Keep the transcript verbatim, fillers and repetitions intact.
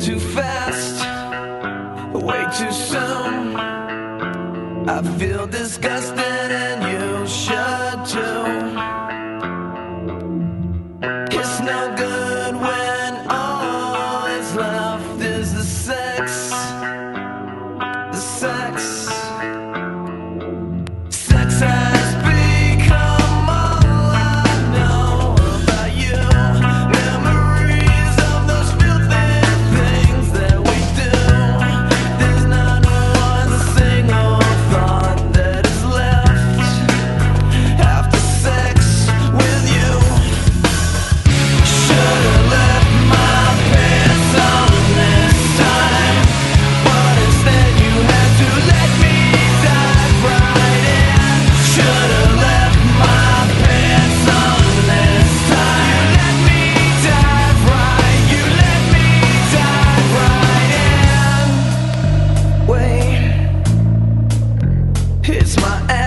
too fast, way too soon. I feel disgusted and you should too. It's no good when all is left is the sex, the sex. Sex has become all I know about you. Memories of those filthy things that we do. There's not one single thought that is left after sex with you. Should've left my pants on this time, but instead you had to let me dive right in. Should've left my pants on this time. You let me dive right, you let me dive right in. Wait, it's my